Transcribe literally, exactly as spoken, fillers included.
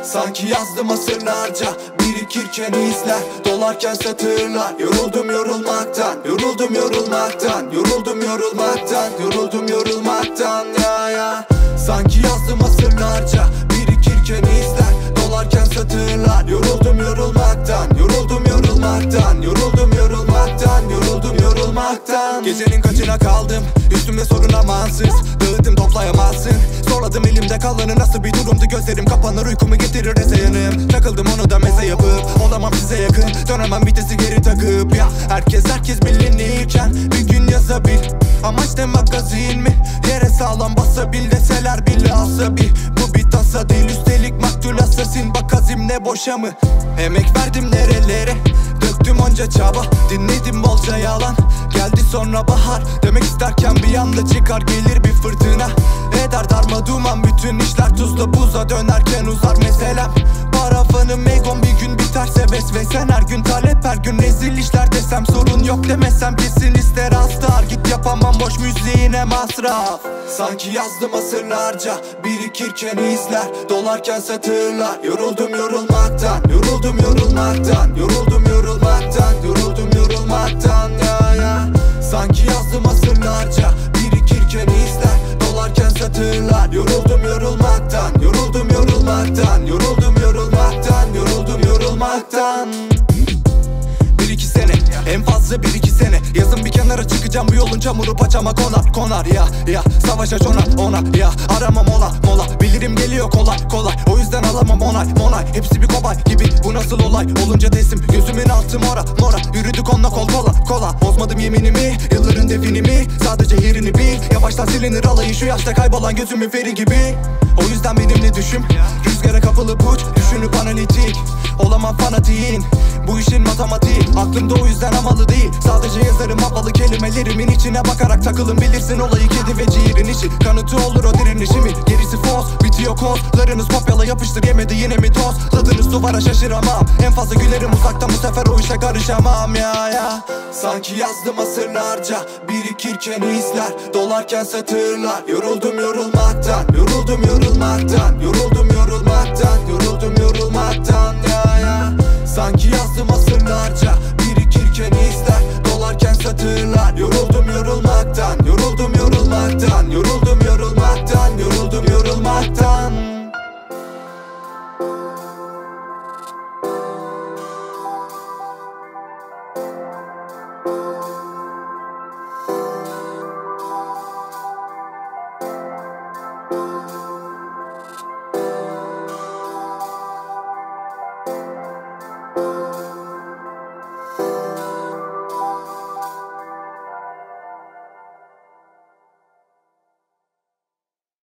Sanki yazdım asırlarca, birikirken izler, dolarken satırlar. Yoruldum yorulmaktan, yoruldum yorulmaktan, yoruldum yorulmaktan, yoruldum yorulmaktan ya ya. Sanki yazdım asırlarca, birikirken izler, dolarken satırlar. Yoruldum yorulmaktan, yoruldum yorulmaktan, yoruldum yorulmaktan, yoruldum yorulmaktan. Gecenin kaçına kaldım, üstümde sorun amansız, dağıttım toplayamazsın. Zorladım elimde kalanı, nasıl bir durumdu, gözlerim kapanır, uykumu getirir eseyanım. Takıldım onu da meze yapıp, olamam size yakın, dönemem vitesi geri takıp ya. Herkes herkes bilinirken bir gün yazabil, amaç ne magazin mi? Yere sağlam basabil deseler bile asabi. Bu bir tasa değil, üstelik maktul asasin. Bak azimle boşa mı? Emek verdim nerelere, döktüm onca çaba, dinledim bolca yalan. Geldi sonra bahar, demek isterken bir anda çıkar gelir bir fırtına. Eder darma duman, bütün işler tuzla buza dönerken uzar meselem. Parafanım egon bir gün biterse bes ve sen her gün talep, her gün rezil işler desem sorun yok demesem kesin ister astar. Git yapamam boş müziğine masraf. Sanki yazdım asırlarca, birikirken izler, dolarken satırlar. Yoruldum yorulmaktan, yoruldum yorulmaktan, yoruldum yorulmaktan, yoruldum yorulmaktan ya ya. Sanki yazdım asırlarca, birikirken izler, dolarken satırlar. Yoruldum yorulmaktan, yoruldum yorulmaktan, yoruldum yorulmaktan, yoruldum yorulmaktan. Bir iki sene, en fazla bir iki sene. Yazın bir kenara çıkacağım, bu yolun çamuru paçama konar konar ya ya. Savaşa çona ona ya, aramam mola mola. Bilirim geliyor kolay kolay, o yüzden alamam onay monay. Hepsi bir kobay gibi, bu nasıl olay? Olunca teslim, gözümün altı mora mora. Yürüdük onunla kol kola kola. Bozmadım yeminimi, yılların definimi. Sadece yerini bil, yavaştan silinir alayı. Şu yaşta kaybolan gözümün feri gibi. O yüzden benimle düşüm, rüzgara kapılıp uç, düşünüp analitik. Olamam fanatiğin, bu işin matematiği. Aklımda o yüzden havalı değil, sadece yazarım havalı kelimelerimin içine bakarak takılın. Bilirsin olayı kedi ve ciğerin işi, kanıtı olur o direnişimin. Gerisi fos, bitiyor kozlarınız kopyala yapıştır, yemedi yine mi toz? Tadınız duvara şaşıramam, en fazla gülerim uzaktan, bu sefer o işe karışamam ya ya. Sanki yazdım asırlarca, birikirken izler, dolarken satırlar. Yoruldum yorulmaktan, yoruldum yorulmaktan, yoruldum yorulmaktan, yoruldum yorulmaktan ya ya. Sanki yazdım asırlarca, birikirken izler, dolarken satırlar.